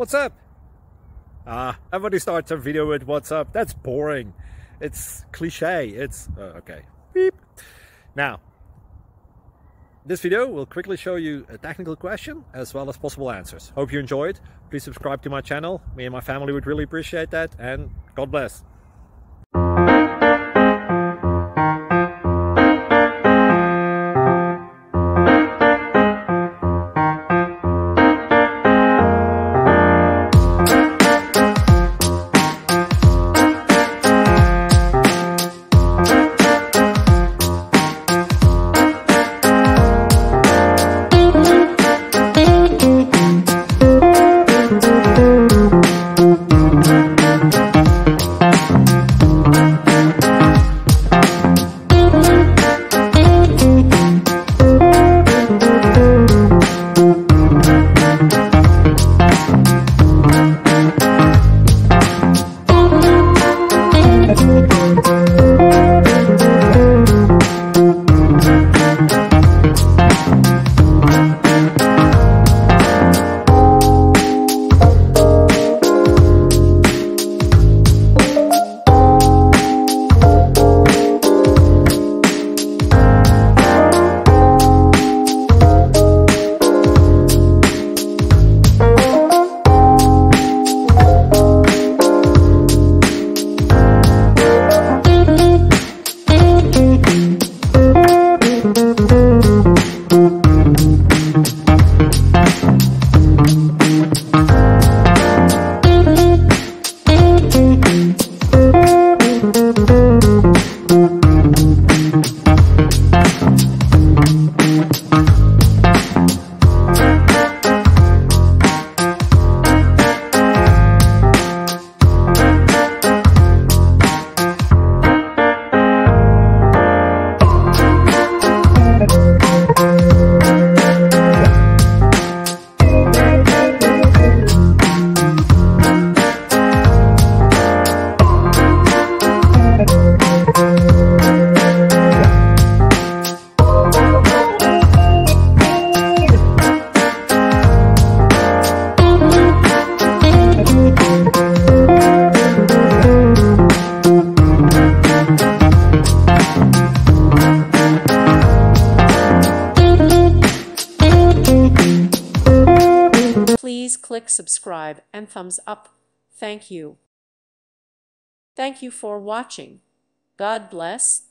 What's up? Everybody starts a video with what's up. That's boring. It's cliche. It's okay. Beep. Now, this video will quickly show you a technical question as well as possible answers. Hope you enjoyed. Please subscribe to my channel. Me and my family would really appreciate that, and God bless. Please click subscribe and thumbs up. Thank you. Thank you for watching. God bless.